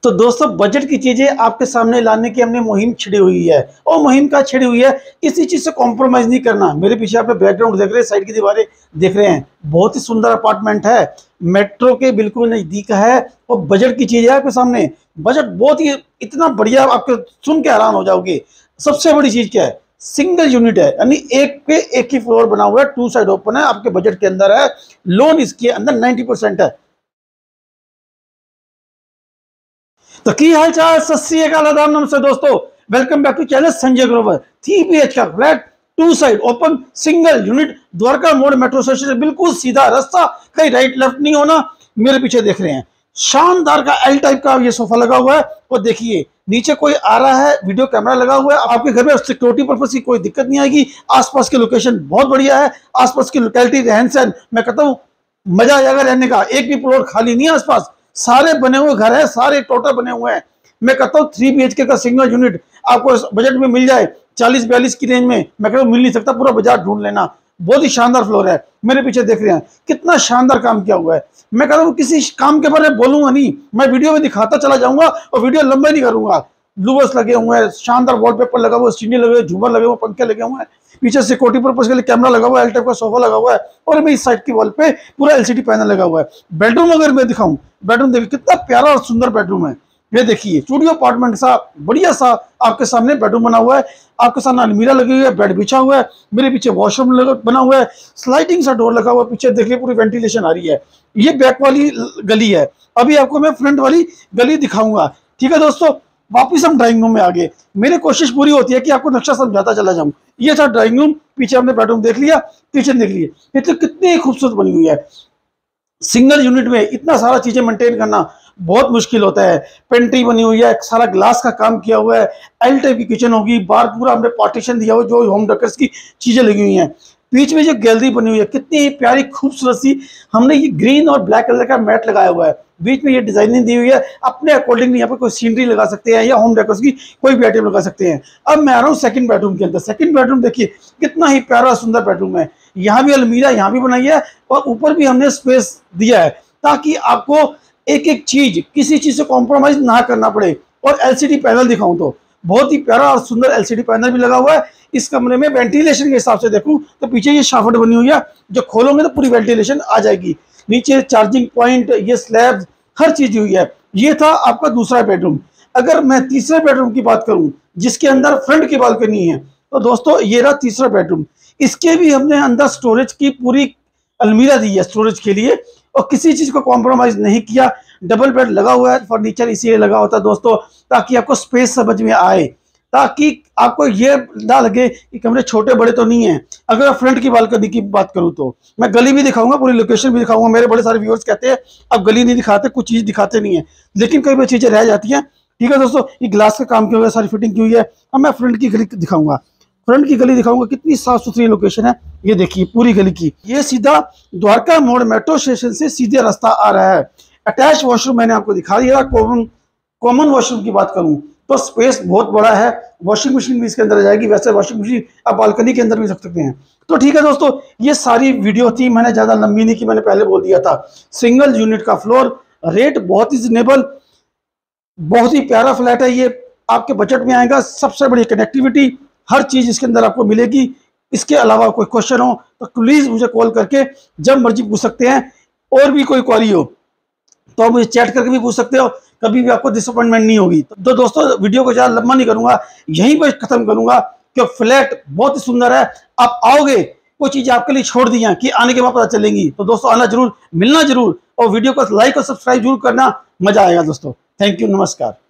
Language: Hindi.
तो दोस्तों बजट की चीजें आपके सामने लाने की हमने मुहिम छिड़ी हुई है। और मुहिम का छिड़ी हुई है, किसी चीज से कॉम्प्रोमाइज नहीं करना। मेरे पीछे आपने बैकग्राउंड देख रहे हैं, साइड की दीवारें देख रहे हैं, बहुत ही सुंदर अपार्टमेंट है, मेट्रो के बिल्कुल नजदीक है और बजट की चीज है आपके सामने। बजट बहुत ही इतना बढ़िया, आपके सुन के हैरान हो जाओगे। सबसे बड़ी चीज क्या है, सिंगल यूनिट है, यानी एक पे एक ही फ्लोर बना हुआ है, 2 साइड ओपन है, आपके बजट के अंदर है। लोन इसके अंदर 90% है। तो की हाल चाल, सत श्री अकाल, आदाब, नमस्ते दोस्तों। Welcome back to channel Sanjay Grover. 3 BHK flat, 2 side open, single unit, Dwarka मोड़ मेट्रो स्टेशन से बिल्कुल सीधा रास्ता, कहीं राइट लेफ्ट नहीं होना। मेरे पीछे देख रहे हैं शानदार का एल टाइप का ये सोफा लगा हुआ है। और देखिए नीचे कोई आ रहा है, वीडियो कैमरा लगा हुआ है। आपके घर में सिक्योरिटी पर्पज की कोई दिक्कत नहीं आएगी। आसपास की लोकेशन बहुत बढ़िया है, आसपास की लोकेलिटी, रहन सहन, मैं कहता हूँ मजा आ जाएगा रहने का। एक भी प्लॉट खाली नहीं है आसपास, सारे बने हुए घर हैं, सारे टोटल बने हुए हैं। मैं कहता हूँ 3 BHK का सिंगल यूनिट आपको बजट में मिल जाए 40-42 की रेंज में, मैं कहता हूँ मिल नहीं सकता, पूरा बाजार ढूंढ लेना। बहुत ही शानदार फ्लोर है। मेरे पीछे देख रहे हैं कितना शानदार काम किया हुआ है। मैं कहता हूँ किसी काम के बारे में बोलूंगा नहीं, मैं वीडियो में दिखाता चला जाऊंगा और वीडियो लंबा नहीं करूंगा। लूवर्स लगे हुए हैं, शानदार वॉलपेपर लगा हुआ है, सीढ़ी लगे हुए, झूमर लगे हुए, पंखे लगे हुए हैं, पीछे सिक्योरिटी पर्पज के लिए कैमरा लगा हुआ है, एल टाइप का सोफा लगा हुआ है और मैं इस साइड की वॉल पे पूरा LCD पैनल लगा हुआ है। बेडरूम अगर मैं दिखाऊं, बेडरूम देखिए कितना प्यारा और सुंदर बेडरूम है। ये देखिए स्टूडियो अपार्टमेंट सा बढ़िया सा आपके सामने बेडरूम बना हुआ है। आपके सामने अलमीरा लगी हुई है, बेड बिछा हुआ है, मेरे पीछे वॉशरूम बना हुआ है, स्लाइडिंग सा डोर लगा हुआ है, पीछे देखिए पूरी वेंटिलेशन आ रही है। ये बैक वाली गली है। अभी आपको मैं फ्रंट वाली गली दिखाऊंगा। ठीक है दोस्तों, वापिस हम ड्राइंग रूम में आ गए। मेरी कोशिश पूरी होती है कि आपको नक्शा समझाता चला जाऊं। ये था ड्राइंग रूम, पीछे हमने बेडरूम देख लिया, किचन देख लिया। ये तो कितनी खूबसूरत बनी हुई है। सिंगल यूनिट में इतना सारा चीजें मेंटेन करना बहुत मुश्किल होता है। पेंट्री बनी हुई है, सारा ग्लास का काम किया हुआ है, एल टाइप की किचन होगी, बाहर पूरा हमने पार्टीशन दिया हुआ जो होम डेकोर्स की चीजें लगी हुई हैं। बीच में जो गैलरी बनी हुई है कितनी प्यारी खूबसूरत सी, हमने ये ग्रीन और ब्लैक कलर का मैट लगाया हुआ है। बीच में ये डिजाइनिंग दी हुई है, अपने अकॉर्डिंग यहाँ पर कोई सीनरी लगा सकते हैं या होम डेकोर्स की कोई भी आइटम लगा सकते हैं। अब मैं आ रहा हूँ सेकंड बेडरूम के अंदर। सेकंड बेडरूम देखिए कितना ही प्यारा सुंदर बेडरूम है। यहाँ भी अलमीरा यहाँ भी बनाई है और ऊपर भी हमने स्पेस दिया है ताकि आपको एक एक चीज, किसी चीज से कॉम्प्रोमाइज ना करना पड़े। और LCD पैनल दिखाऊं तो बहुत ही प्यारा और सुंदर LCD पैनल भी लगा हुआ है। इस कमरे में वेंटिलेशन के हिसाब से देखूं तो पीछे ये शाफट बनी हुई है, जो खोलोगे तो पूरी वेंटिलेशन आ जाएगी। नीचे चार्जिंग पॉइंट, ये स्लैब, हर चीज हुई है। ये था आपका दूसरा बेडरूम। अगर मैं तीसरे बेडरूम की बात करूं जिसके अंदर फ्रंट की बालकनी है, तो दोस्तों ये रहा तीसरा बेडरूम। इसके भी हमने अंदर स्टोरेज की पूरी अलमीरा दी है स्टोरेज के लिए और किसी चीज को कॉम्प्रोमाइज नहीं किया। डबल बेड लगा हुआ है, फर्नीचर इसीलिए लगा होता है दोस्तों ताकि आपको स्पेस समझ में आए, ताकि आपको ये ना लगे कि कमरे छोटे बड़े तो नहीं है। अगर फ्रंट की बालकनी की बात करूं तो मैं गली भी दिखाऊंगा, पूरी लोकेशन भी दिखाऊंगा। मेरे बड़े सारे व्यूअर्स कहते हैं अब गली नहीं दिखाते, कुछ चीज दिखाते नहीं है, लेकिन कई बार चीजें रह जाती हैं। ठीक है दोस्तों, ये ग्लास का काम किया हुआ है, सारी फिटिंग की हुई है। अब मैं फ्रंट की गली दिखाऊंगा, फ्रंट की गली दिखाऊंगा, कितनी साफ सुथरी लोकेशन है। ये देखिए पूरी गली की, ये सीधा द्वारका मोड़ मेट्रो स्टेशन से सीधे रास्ता आ रहा है। अटैच वॉशरूम मैंने आपको दिखा दिया। कॉमन वॉशरूम की बात करूं तो स्पेस बहुत बड़ा है, वॉशिंग मशीन भी इसके अंदर आ जाएगी। वैसे वॉशिंग मशीन आप बालकनी के अंदर भी रख सकते हैं। तो ठीक है दोस्तों, ये सारी वीडियो थी, मैंने ज्यादा लंबी नहीं की, मैंने पहले बोल दिया था। सिंगल यूनिट का फ्लोर, रेट बहुत ही रिजनेबल, बहुत ही प्यारा फ्लैट है। ये आपके बजट में आएगा। सबसे बड़ी कनेक्टिविटी, हर चीज इसके अंदर आपको मिलेगी। इसके अलावा कोई क्वेश्चन हो तो प्लीज मुझे कॉल करके जब मर्जी पूछ सकते हैं। और भी कोई क्वेरी हो तो आप मुझे चैट करके भी पूछ सकते हो, कभी भी आपको डिसअपॉइंटमेंट नहीं होगी। तो दोस्तों वीडियो को ज्यादा लंबा नहीं करूंगा, यहीं पर खत्म करूंगा कि फ्लैट बहुत ही सुंदर है। आप आओगे, कोई चीज आपके लिए छोड़ दी है कि आने के बाद पता चलेंगी, तो दोस्तों आना जरूर, मिलना जरूर और वीडियो को लाइक और सब्सक्राइब जरूर करना, मजा आएगा दोस्तों। थैंक यू, नमस्कार।